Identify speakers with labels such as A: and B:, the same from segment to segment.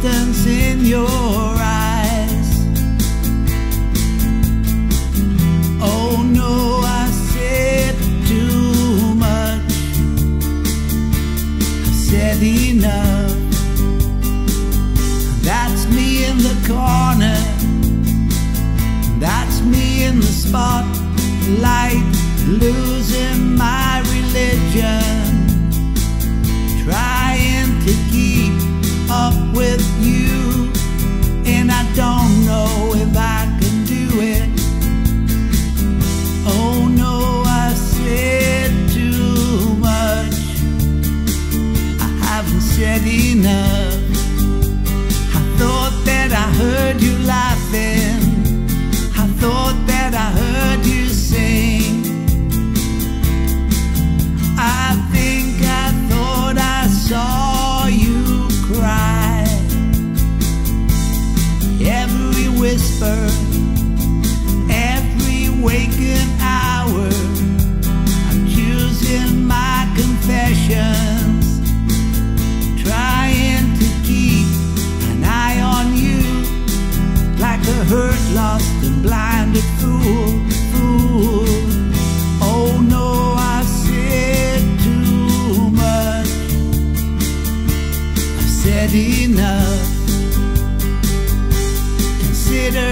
A: distance in your eyes. Oh no, I said too much. I said enough. That's me in the corner. That's me in the spotlight, losing my religion, trying to keep up with you, and I don't know if I can do it. Oh no, I said too much. I haven't said enough. I thought that I heard you laughing. I thought that I heard you sing. I think I thought I saw you cry. Every whisper, every waking hour, I'm choosing my confessions, trying to keep an eye on you, like a hurt, lost and blinded fool. Oh no, I said too much. I've said enough. Consider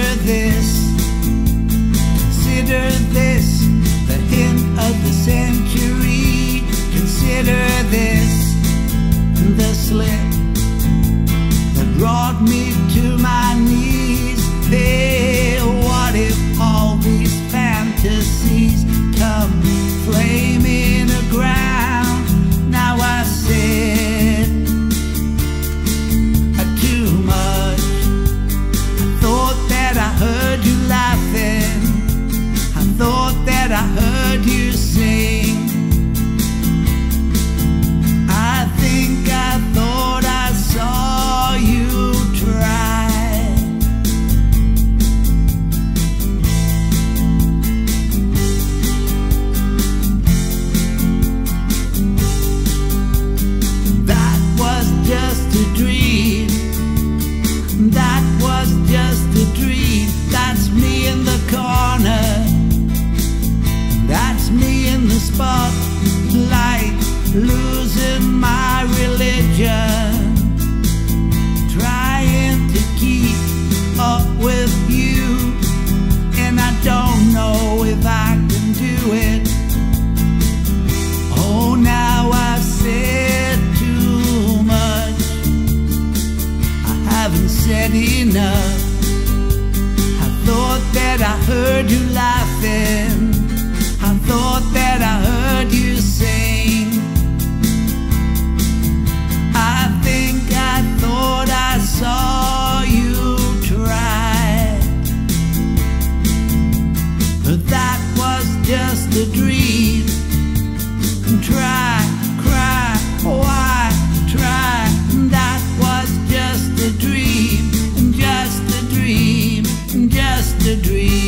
A: this, the hint of the century. Consider this, the slip that brought me to my knees. Hey, what if all these fantasies come flaming aground? Now I said too much. I thought that I heard you laughing. I thought that I heard you sing. I think I thought I saw you try. That was just a dream. That was just a dream. That's me in the corner. That's me in the spotlight, losing my religion, trying to keep up with you, and I don't know if I can do it. Oh, now I've said too much. I haven't said enough. I thought that I heard you laughing. I thought that I heard you sing. I think I thought I saw you try. But that was just a dream. Try, cry, why try? That was just a dream, just a dream, just a dream.